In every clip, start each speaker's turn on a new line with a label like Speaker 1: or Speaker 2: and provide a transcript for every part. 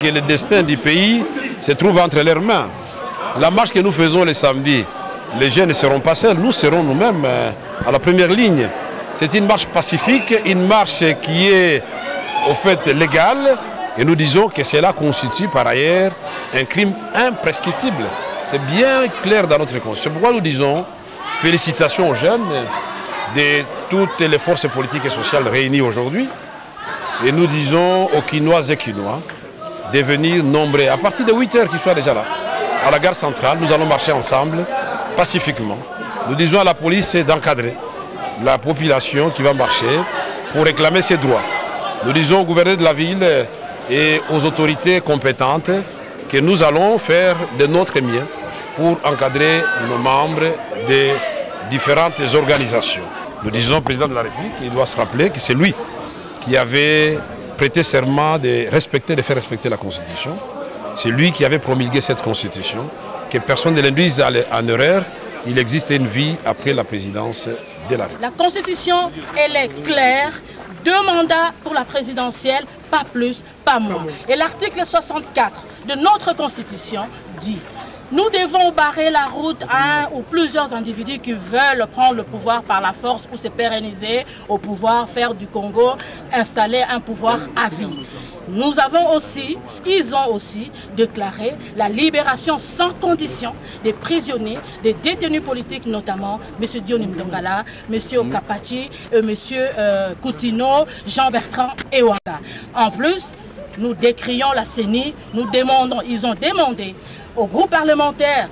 Speaker 1: que le destin du pays se trouve entre leurs mains. La marche que nous faisons le samedi, les jeunes ne seront pas seuls, nous serons nous-mêmes à la première ligne. C'est une marche pacifique, une marche qui est au fait légale, et nous disons que cela constitue par ailleurs un crime imprescriptible. C'est bien clair dans notre constitution. C'est pourquoi nous disons félicitations aux jeunes de toutes les forces politiques et sociales réunies aujourd'hui. Et nous disons aux Quinoises et Quinois de venir nombreux, à partir de 8 h qu'ils soient déjà là, à la gare centrale. Nous allons marcher ensemble, pacifiquement. Nous disons à la police d'encadrer la population qui va marcher pour réclamer ses droits. Nous disons au gouverneur de la ville et aux autorités compétentes que nous allons faire de notre mieux pour encadrer nos membres des différentes organisations. Nous disons au président de la République qu'il doit se rappeler que c'est lui qui avait prêté serment de respecter, de faire respecter la Constitution. C'est lui qui avait promulgué cette Constitution, que personne ne l'induise en erreur. Il existe une vie après la présidence de la République.
Speaker 2: La Constitution, elle est claire. 2 mandats pour la présidentielle, pas plus, pas moins. Et l'article 64 de notre Constitution dit: nous devons barrer la route à un ou plusieurs individus qui veulent prendre le pouvoir par la force ou se pérenniser au pouvoir, faire du Congo, installer un pouvoir à vie. Nous avons aussi, ils ont aussi déclaré la libération sans condition des prisonniers, des détenus politiques, notamment M. Diony Mdongala, M. Okapachi, M. Coutinho, Jean-Bertrand Ewanga. En plus, nous décrions la CENI, nous demandons, ils ont demandé au groupe parlementaire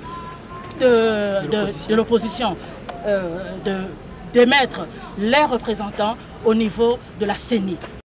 Speaker 2: de l'opposition d'émettre les représentants au niveau de la CENI.